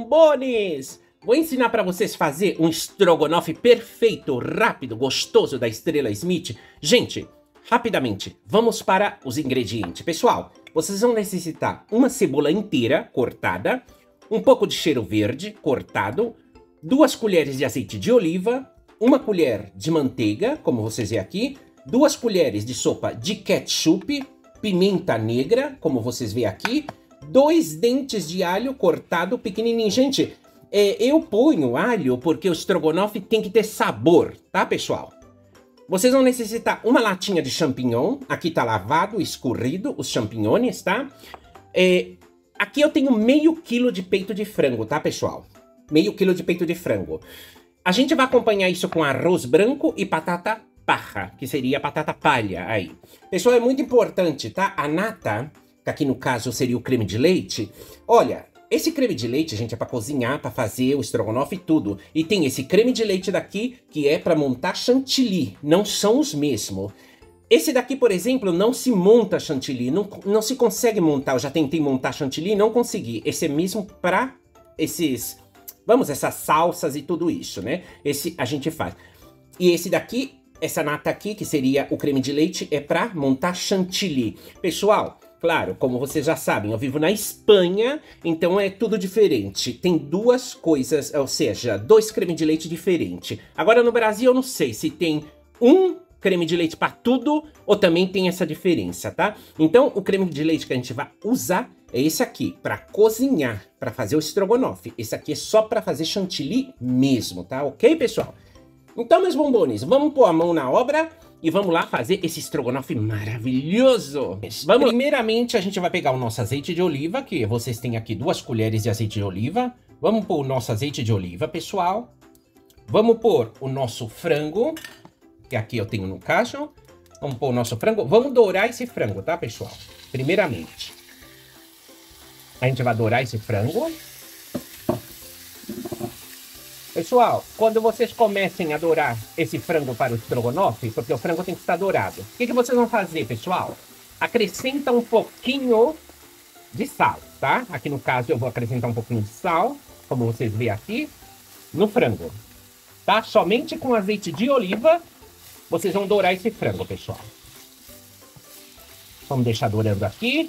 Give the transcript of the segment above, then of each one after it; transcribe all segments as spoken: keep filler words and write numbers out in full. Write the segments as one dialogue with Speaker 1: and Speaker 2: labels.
Speaker 1: bombones! Vou ensinar para vocês fazer um estrogonofe perfeito, rápido, gostoso da Estrela Smith. Gente, rapidamente, vamos para os ingredientes. Pessoal, vocês vão necessitar uma cebola inteira cortada, um pouco de cheiro verde cortado, duas colheres de azeite de oliva, uma colher de manteiga, como vocês veem aqui, duas colheres de sopa de ketchup, pimenta negra, como vocês veem aqui, dois dentes de alho cortado pequenininho. Gente, é, eu ponho alho porque o estrogonofe tem que ter sabor, tá, pessoal? Vocês vão necessitar uma latinha de champignon. Aqui tá lavado, escorrido, os champignons, tá? É, aqui eu tenho meio quilo de peito de frango, tá, pessoal? Meio quilo de peito de frango. A gente vai acompanhar isso com arroz branco e batata parra, que seria batata palha aí. Pessoal, é muito importante, tá? A nata, que aqui no caso seria o creme de leite. Olha, esse creme de leite, gente, é para cozinhar, para fazer o estrogonofe e tudo. E tem esse creme de leite daqui, que é para montar chantilly. Não são os mesmos. Esse daqui, por exemplo, não se monta chantilly. Não, não se consegue montar. Eu já tentei montar chantilly e não consegui. Esse é mesmo para esses... Vamos, essas salsas e tudo isso, né? Esse a gente faz. E esse daqui, essa nata aqui, que seria o creme de leite, é para montar chantilly. Pessoal, claro, como vocês já sabem, eu vivo na Espanha, então é tudo diferente. Tem duas coisas, ou seja, dois cremes de leite diferentes. Agora no Brasil eu não sei se tem um creme de leite para tudo ou também tem essa diferença, tá? Então o creme de leite que a gente vai usar é esse aqui, para cozinhar, para fazer o estrogonofe. Esse aqui é só para fazer chantilly mesmo, tá? Ok, pessoal? Então, meus bombones, vamos pôr a mão na obra e vamos lá fazer esse estrogonofe maravilhoso. Vamos. Primeiramente, a gente vai pegar o nosso azeite de oliva, que vocês têm aqui duas colheres de azeite de oliva. Vamos pôr o nosso azeite de oliva, pessoal. Vamos pôr o nosso frango, que aqui eu tenho no caso. Vamos pôr o nosso frango. Vamos dourar esse frango, tá, pessoal? Primeiramente, a gente vai dourar esse frango. Pessoal, quando vocês comecem a dourar esse frango para o estrogonofe, porque o frango tem que estar dourado, o que, que vocês vão fazer, pessoal? Acrescenta um pouquinho de sal, tá? Aqui no caso eu vou acrescentar um pouquinho de sal, como vocês veem aqui, no frango, tá? Somente com azeite de oliva vocês vão dourar esse frango, pessoal. Vamos deixar dourando aqui.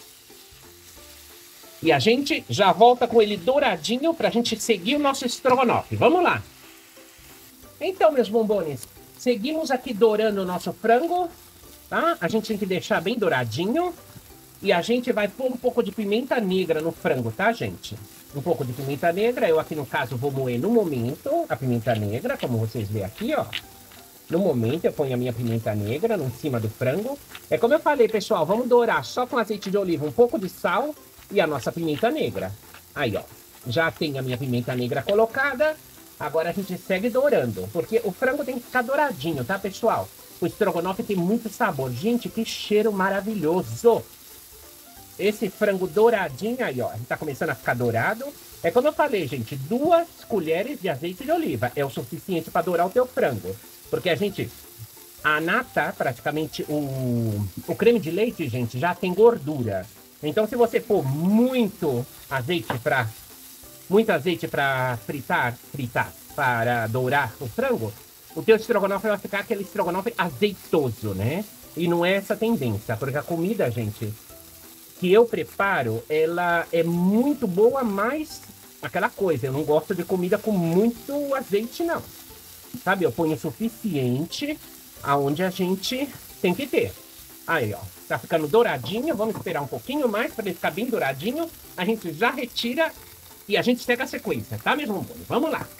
Speaker 1: E a gente já volta com ele douradinho pra gente seguir o nosso estrogonofe. Vamos lá! Então, meus bombones, seguimos aqui dourando o nosso frango, tá? A gente tem que deixar bem douradinho. E a gente vai pôr um pouco de pimenta negra no frango, tá, gente? Um pouco de pimenta negra. Eu aqui, no caso, vou moer no momento a pimenta negra, como vocês veem aqui, ó. No momento, eu ponho a minha pimenta negra em cima do frango. É como eu falei, pessoal, vamos dourar só com azeite de oliva, um pouco de sal e a nossa pimenta negra. Aí, ó, já tem a minha pimenta negra colocada. Agora a gente segue dourando, porque o frango tem que ficar douradinho, tá, pessoal? O estrogonofe tem muito sabor. Gente, que cheiro maravilhoso! Esse frango douradinho aí, ó, tá começando a ficar dourado. É como eu falei, gente, duas colheres de azeite de oliva é o suficiente para dourar o teu frango. Porque a gente... A nata, praticamente, o, o creme de leite, gente, já tem gordura. Então, se você pôr muito azeite para muito azeite para fritar, fritar, para dourar o frango, o teu estrogonofe vai ficar aquele estrogonofe azeitoso, né? E não é essa a tendência, porque a comida, gente, que eu preparo, ela é muito boa, mas aquela coisa, eu não gosto de comida com muito azeite, não. Sabe, eu ponho o suficiente aonde a gente tem que ter. Aí, ó, tá ficando douradinho. Vamos esperar um pouquinho mais para ele ficar bem douradinho. A gente já retira e a gente segue a sequência, tá, meus bombones? Vamos lá.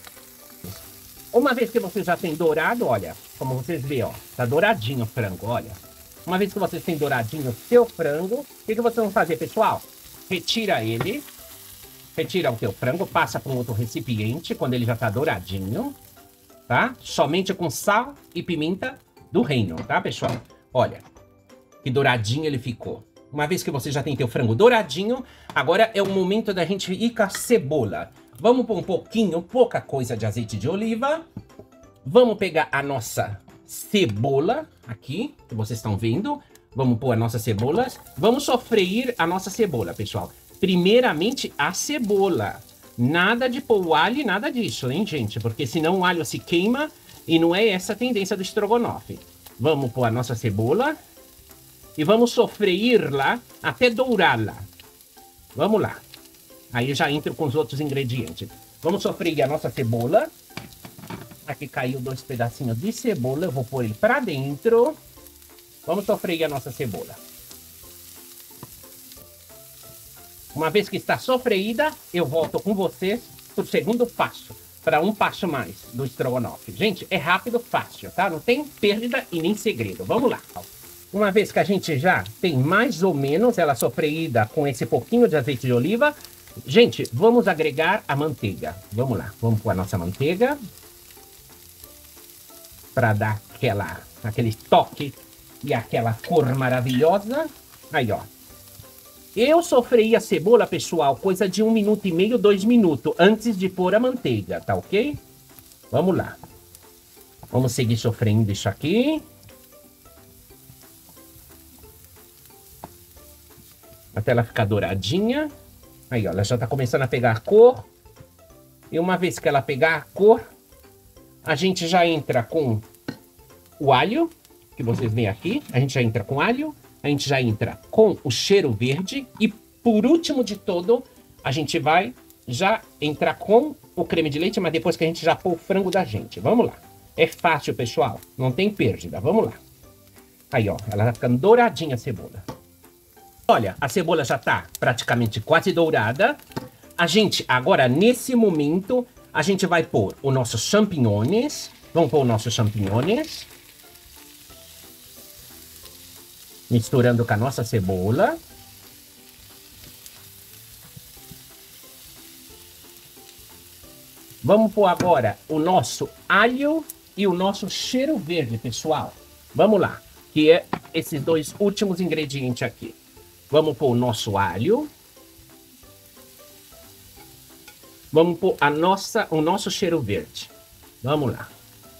Speaker 1: Uma vez que você já tem dourado, olha, como vocês veem, ó, tá douradinho o frango, olha. Uma vez que vocês têm douradinho o seu frango, o que, que vocês vão fazer, pessoal? Retira ele, retira o teu frango, passa para um outro recipiente quando ele já tá douradinho, tá? Somente com sal e pimenta do reino, tá, pessoal? Olha. Que douradinho ele ficou. Uma vez que você já tem teu frango douradinho, agora é o momento da gente ir com a cebola. Vamos pôr um pouquinho, pouca coisa de azeite de oliva. Vamos pegar a nossa cebola aqui, que vocês estão vendo. Vamos pôr a nossa cebola. Vamos sofreir a nossa cebola, pessoal. Primeiramente, a cebola. Nada de pôr o alho e nada disso, hein, gente? Porque senão o alho se queima e não é essa a tendência do estrogonofe. Vamos pôr a nossa cebola e vamos sofreir-la até dourá-la. Vamos lá. Aí eu já entro com os outros ingredientes. Vamos sofrer a nossa cebola. Aqui caiu dois pedacinhos de cebola. Eu vou pôr ele pra dentro. Vamos sofrer a nossa cebola. Uma vez que está sofreída, eu volto com vocês pro segundo passo. Para um passo mais do estrogonofe. Gente, é rápido, fácil, tá? Não tem perda e nem segredo. Vamos lá. Uma vez que a gente já tem mais ou menos ela sofreída com esse pouquinho de azeite de oliva, gente, vamos agregar a manteiga. Vamos lá, vamos pôr a nossa manteiga. Para dar aquela, aquele toque e aquela cor maravilhosa. Aí, ó. Eu sofrei a cebola, pessoal, coisa de um minuto e meio, dois minutos, antes de pôr a manteiga, tá ok? Vamos lá. Vamos seguir sofrendo isso aqui. Até ela ficar douradinha. Aí, ó, ela já tá começando a pegar a cor. E uma vez que ela pegar a cor, a gente já entra com o alho, que vocês veem aqui. A gente já entra com alho. A gente já entra com o cheiro verde. E por último de todo, a gente vai já entrar com o creme de leite, mas depois que a gente já pôr o frango da gente. Vamos lá. É fácil, pessoal. Não tem perda. Vamos lá. Aí, ó. Ela tá ficando douradinha a cebola. Olha, a cebola já tá praticamente quase dourada. A gente, agora, nesse momento, a gente vai pôr os nossos champignons. Vamos pôr os nossos champignons. Misturando com a nossa cebola. Vamos pôr agora o nosso alho e o nosso cheiro verde, pessoal. Vamos lá, que é esses dois últimos ingredientes aqui. Vamos pôr o nosso alho. Vamos pôr a nossa, o nosso cheiro verde. Vamos lá.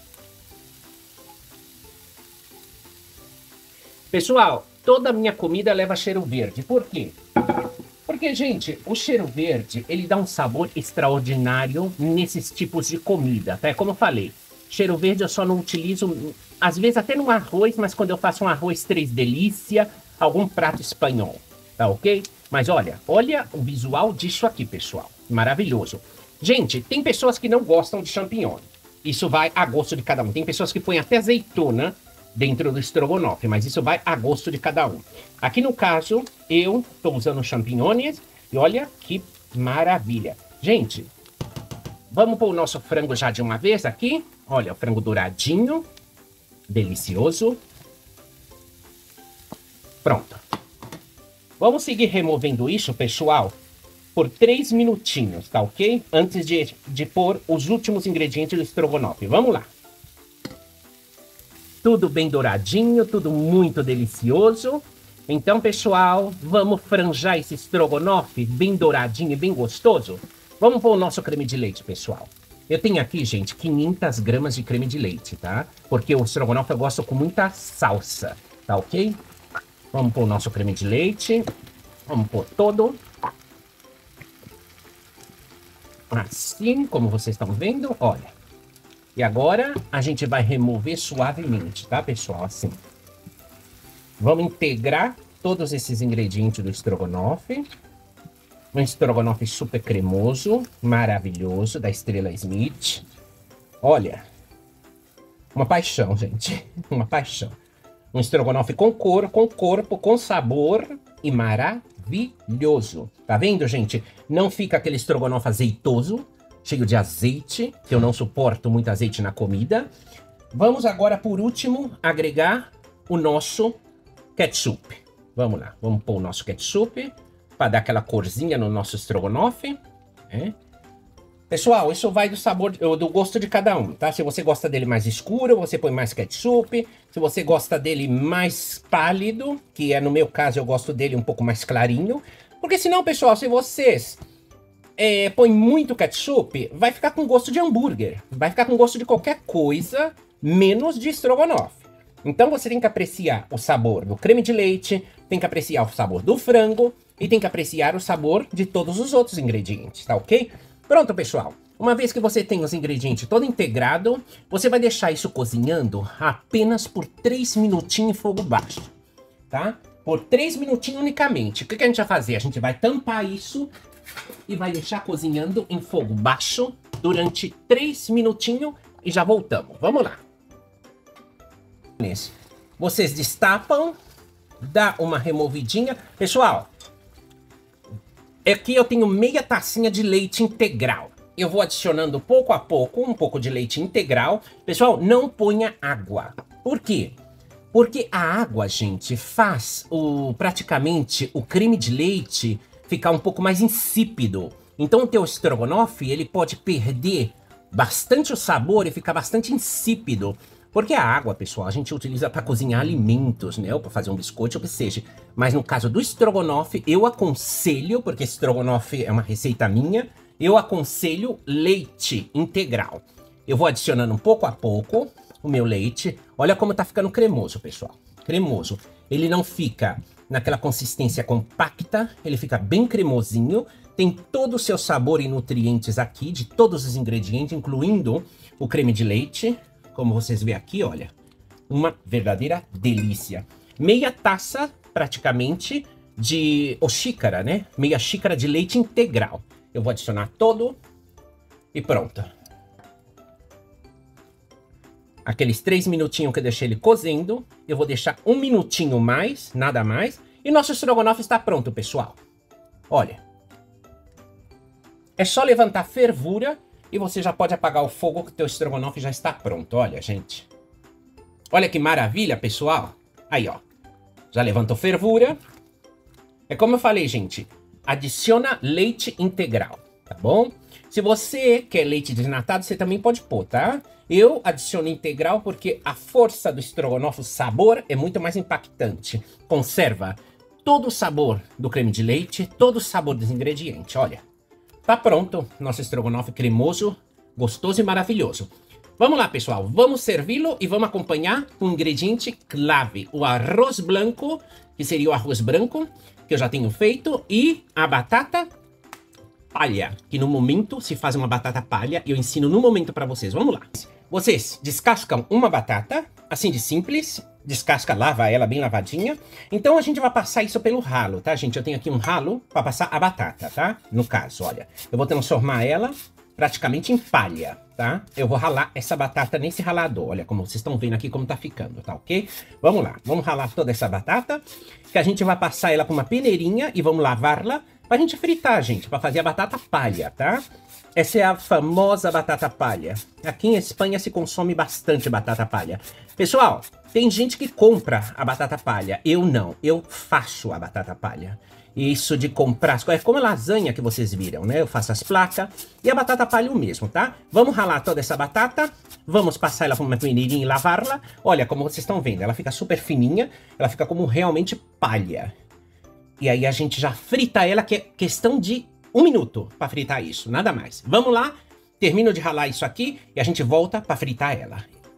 Speaker 1: Pessoal, toda a minha comida leva cheiro verde. Por quê? Porque, gente, o cheiro verde, ele dá um sabor extraordinário nesses tipos de comida, tá? Como eu falei, cheiro verde eu só não utilizo, às vezes até no arroz, mas quando eu faço um arroz três delícia, algum prato espanhol, tá ok? Mas olha, olha o visual disso aqui, pessoal. Maravilhoso. Gente, tem pessoas que não gostam de champignon. Isso vai a gosto de cada um. Tem pessoas que põem até azeitona dentro do estrogonofe, mas isso vai a gosto de cada um. Aqui no caso, eu estou usando champignons e olha que maravilha. Gente, vamos pôr o nosso frango já de uma vez aqui. Olha, o frango douradinho, delicioso. Pronto. Vamos seguir removendo isso, pessoal, por três minutinhos, tá ok? Antes de, de pôr os últimos ingredientes do estrogonofe. Vamos lá. Tudo bem douradinho, tudo muito delicioso. Então, pessoal, vamos franjar esse estrogonofe bem douradinho e bem gostoso? Vamos pôr o nosso creme de leite, pessoal. Eu tenho aqui, gente, quinhentas gramas de creme de leite, tá? Porque o estrogonofe eu gosto com muita salsa, tá ok? Vamos pôr o nosso creme de leite. Vamos pôr todo. Assim, como vocês estão vendo, olha. E agora a gente vai remover suavemente, tá, pessoal? Assim. Vamos integrar todos esses ingredientes do estrogonofe. Um estrogonofe super cremoso, maravilhoso, da Estrela Smith. Olha, uma paixão, gente. Uma paixão. Um estrogonofe com cor, com corpo, com sabor e maravilhoso. Tá vendo, gente? Não fica aquele estrogonofe azeitoso, cheio de azeite, que eu não suporto muito azeite na comida. Vamos agora, por último, agregar o nosso ketchup. Vamos lá, vamos pôr o nosso ketchup para dar aquela corzinha no nosso estrogonofe. É. Pessoal, isso vai do sabor, do gosto de cada um, tá? Se você gosta dele mais escuro, você põe mais ketchup. Se você gosta dele mais pálido, que é no meu caso, eu gosto dele um pouco mais clarinho. Porque senão, pessoal, se vocês É, põe muito ketchup, vai ficar com gosto de hambúrguer. Vai ficar com gosto de qualquer coisa, menos de estrogonofe. Então você tem que apreciar o sabor do creme de leite, tem que apreciar o sabor do frango e tem que apreciar o sabor de todos os outros ingredientes, tá ok? Pronto, pessoal. Uma vez que você tem os ingredientes todo integrado, você vai deixar isso cozinhando apenas por três minutinhos em fogo baixo, tá? Por três minutinhos unicamente. O que, que a gente vai fazer? A gente vai tampar isso e vai deixar cozinhando em fogo baixo durante três minutinhos e já voltamos. Vamos lá. Vocês destapam, dá uma removidinha. Pessoal, aqui eu tenho meia tacinha de leite integral. Eu vou adicionando pouco a pouco um pouco de leite integral. Pessoal, não ponha água. Por quê? Porque a água, gente, faz o, praticamente o creme de leite ficar um pouco mais insípido. Então o teu estrogonofe, ele pode perder bastante o sabor e ficar bastante insípido. Porque a água, pessoal, a gente utiliza para cozinhar alimentos, né? Ou para fazer um biscoito, ou o que seja. Mas no caso do estrogonofe, eu aconselho, porque estrogonofe é uma receita minha, eu aconselho leite integral. Eu vou adicionando um pouco a pouco o meu leite. Olha como tá ficando cremoso, pessoal. Cremoso. Ele não fica naquela consistência compacta, ele fica bem cremosinho. Tem todo o seu sabor e nutrientes aqui, de todos os ingredientes, incluindo o creme de leite. Como vocês veem aqui, olha, uma verdadeira delícia. Meia taça, praticamente, de... ou xícara, né? Meia xícara de leite integral. Eu vou adicionar todo e pronto. Aqueles três minutinhos que eu deixei ele cozendo, eu vou deixar um minutinho mais, nada mais. E nosso estrogonofe está pronto, pessoal. Olha. É só levantar a fervura e você já pode apagar o fogo que o teu estrogonofe já está pronto. Olha, gente. Olha que maravilha, pessoal. Aí, ó. Já levantou fervura. É como eu falei, gente. Adiciona leite integral, tá bom? Se você quer leite desnatado, você também pode pôr, tá? Eu adiciono integral porque a força do estrogonofe, o sabor, é muito mais impactante. Conserva todo o sabor do creme de leite, todo o sabor dos ingredientes, olha. Tá pronto, nosso estrogonofe cremoso, gostoso e maravilhoso. Vamos lá, pessoal, vamos servi-lo e vamos acompanhar com um ingrediente clave. O arroz branco, que seria o arroz branco, que eu já tenho feito, e a batata palha, que no momento se faz uma batata palha, e eu ensino no momento para vocês. Vamos lá. Vocês descascam uma batata, assim de simples, descasca, lava ela bem lavadinha. Então a gente vai passar isso pelo ralo, tá, gente? Eu tenho aqui um ralo para passar a batata, tá? No caso, olha, eu vou transformar ela praticamente em palha, tá? Eu vou ralar essa batata nesse ralador, olha como vocês estão vendo aqui como tá ficando, tá ok? Vamos lá, vamos ralar toda essa batata, que a gente vai passar ela com uma peneirinha e vamos lavá-la pra gente fritar, gente, pra fazer a batata palha, tá? Essa é a famosa batata palha. Aqui em Espanha se consome bastante batata palha. Pessoal, tem gente que compra a batata palha, eu não, eu faço a batata palha. Isso de comprar as coisas, é como a lasanha que vocês viram, né? Eu faço as placas e a batata palha o mesmo, tá? Vamos ralar toda essa batata, vamos passar ela por uma peneirinha e lavá-la. Olha, como vocês estão vendo, ela fica super fininha, ela fica como realmente palha. E aí a gente já frita ela, que é questão de um minuto para fritar isso, nada mais. Vamos lá, termino de ralar isso aqui e a gente volta para fritar ela.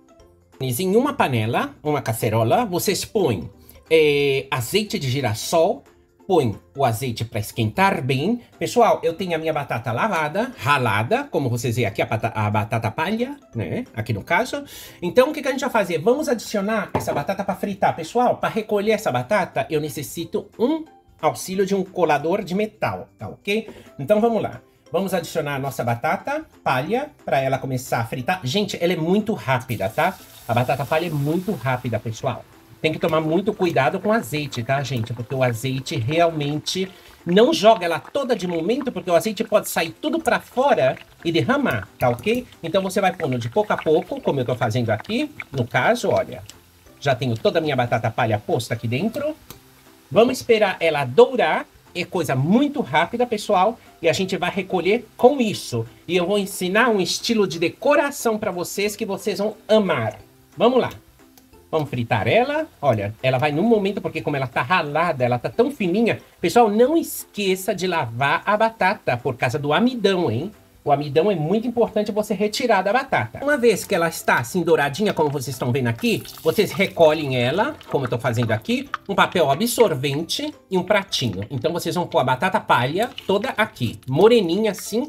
Speaker 1: Em uma panela, uma cacerola, vocês põem é, azeite de girassol, põe o azeite para esquentar bem. Pessoal, eu tenho a minha batata lavada, ralada, como vocês veem aqui, a, batata, a batata palha, né? Aqui no caso. Então, o que, que a gente vai fazer? Vamos adicionar essa batata para fritar. Pessoal, para recolher essa batata, eu necessito um auxílio de um colador de metal, tá ok? Então, vamos lá. Vamos adicionar a nossa batata palha para ela começar a fritar. Gente, ela é muito rápida, tá? A batata palha é muito rápida, pessoal. Tem que tomar muito cuidado com o azeite, tá, gente? Porque o azeite realmente não joga ela toda de momento, porque o azeite pode sair tudo pra fora e derramar, tá ok? Então você vai pondo de pouco a pouco, como eu tô fazendo aqui. No caso, olha, já tenho toda a minha batata palha posta aqui dentro. Vamos esperar ela dourar. É coisa muito rápida, pessoal. E a gente vai recolher com isso. E eu vou ensinar um estilo de decoração pra vocês que vocês vão amar. Vamos lá. Vamos fritar ela. Olha, ela vai no momento, porque como ela tá ralada, ela tá tão fininha. Pessoal, não esqueça de lavar a batata por causa do amidão, hein? O amidão é muito importante você retirar da batata. Uma vez que ela está assim douradinha, como vocês estão vendo aqui, vocês recolhem ela, como eu tô fazendo aqui, um papel absorvente e um pratinho. Então vocês vão pôr a batata palha toda aqui, moreninha assim.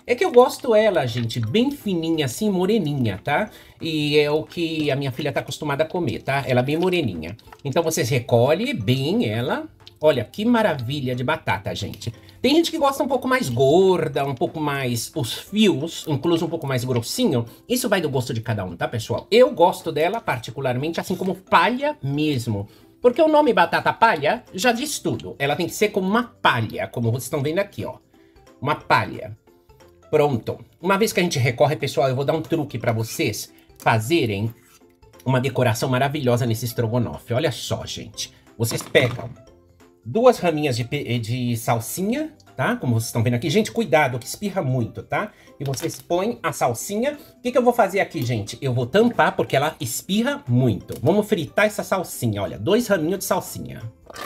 Speaker 1: É que eu gosto ela, gente, bem fininha assim, moreninha, tá? E é o que a minha filha tá acostumada a comer, tá? Ela é bem moreninha. Então vocês recolhem bem ela. Olha, que maravilha de batata, gente. Tem gente que gosta um pouco mais gorda, um pouco mais... Os fios, incluso um pouco mais grossinho. Isso vai do gosto de cada um, tá, pessoal? Eu gosto dela particularmente assim como palha mesmo. Porque o nome batata palha já diz tudo. Ela tem que ser como uma palha, como vocês estão vendo aqui, ó. Uma palha. Pronto. Uma vez que a gente recorre, pessoal, eu vou dar um truque pra vocês fazerem uma decoração maravilhosa nesse estrogonofe. Olha só, gente. Vocês pegam duas raminhas de, de salsinha, tá? Como vocês estão vendo aqui. Gente, cuidado, que espirra muito, tá? E vocês põem a salsinha. O que, que eu vou fazer aqui, gente? Eu vou tampar, porque ela espirra muito. Vamos fritar essa salsinha, olha. Dois raminhos de salsinha.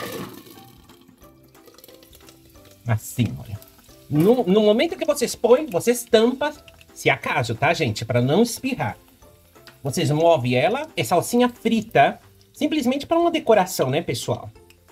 Speaker 1: Assim, olha. No, no momento que vocês põem, vocês tampam, se acaso, tá, gente? Para não espirrar. Vocês movem ela, é salsinha frita, simplesmente para uma decoração, né, pessoal?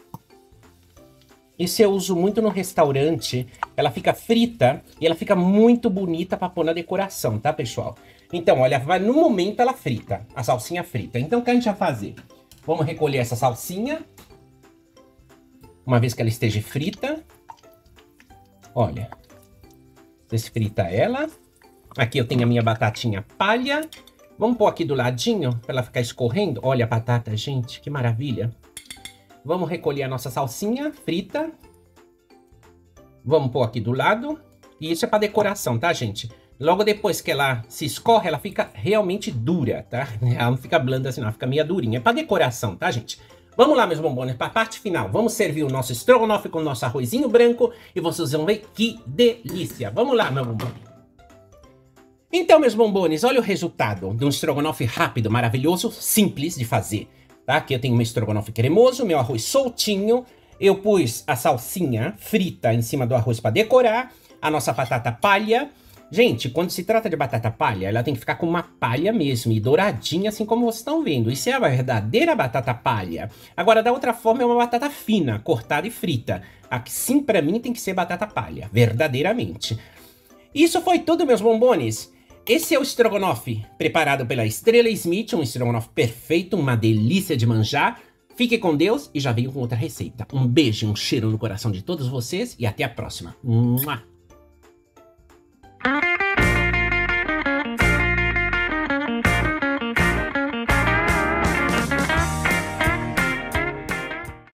Speaker 1: Isso eu uso muito no restaurante. Ela fica frita e ela fica muito bonita para pôr na decoração, tá, pessoal? Então, olha, vai, no momento ela frita, a salsinha frita. Então, o que a gente vai fazer? Vamos recolher essa salsinha. Uma vez que ela esteja frita. Olha. Vocês fritam ela. Aqui eu tenho a minha batatinha palha. Vamos pôr aqui do ladinho para ela ficar escorrendo. Olha a batata, gente, que maravilha. Vamos recolher a nossa salsinha frita. Vamos pôr aqui do lado. E isso é para decoração, tá, gente? Logo depois que ela se escorre, ela fica realmente dura, tá? Ela não fica blanda assim, não. Ela fica meio durinha. É para decoração, tá, gente? Vamos lá, meus bombones, para a parte final. Vamos servir o nosso estrogonofe com o nosso arrozinho branco. E vocês vão ver que delícia. Vamos lá, meu bombom. Então, meus bombones, olha o resultado de um estrogonofe rápido, maravilhoso, simples de fazer. Tá? Aqui eu tenho meu estrogonofe cremoso, meu arroz soltinho. Eu pus a salsinha frita em cima do arroz para decorar. A nossa batata palha. Gente, quando se trata de batata palha, ela tem que ficar com uma palha mesmo e douradinha, assim como vocês estão vendo. Isso é a verdadeira batata palha. Agora, da outra forma, é uma batata fina, cortada e frita. Assim, para mim, tem que ser batata palha, verdadeiramente. Isso foi tudo, meus bombones. Esse é o estrogonofe preparado pela Estrela Smith, um estrogonofe perfeito, uma delícia de manjar. Fique com Deus e já venho com outra receita. Um beijo e um cheiro no coração de todos vocês e até a próxima. Mua!